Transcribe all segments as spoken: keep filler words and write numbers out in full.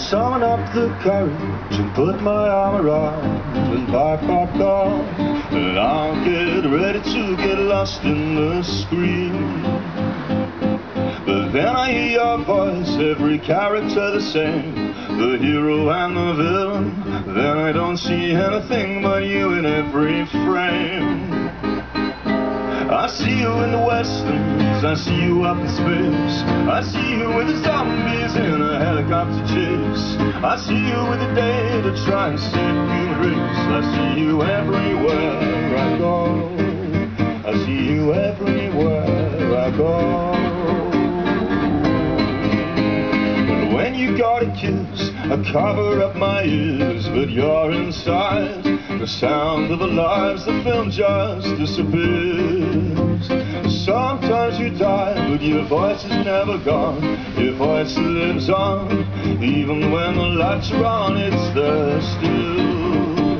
summon up the courage and put my arm around and park our car, and I'll get ready to get lost in the screen. But then I hear your voice, every character the same, the hero and the villain. Then I don't see anything but you in every frame. I see you in the westerns, I see you up in space, I see you with the zombies in a helicopter chase, I see you with the day to try and save human race. I see you everywhere I go, I see you everywhere I go. But when you got a kiss, I cover up my ears, but you're inside. The sound of the lives, the film just disappears. Sometimes you die, but your voice is never gone. Your voice lives on, even when the lights are on, it's there still.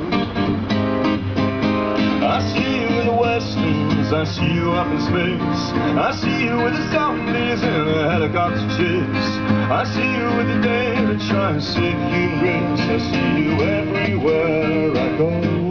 I see you in the westerns, I see you up in space, I see you with the zombies in a helicopter chase, I see you with the day to try and save human race. I see you everywhere I go.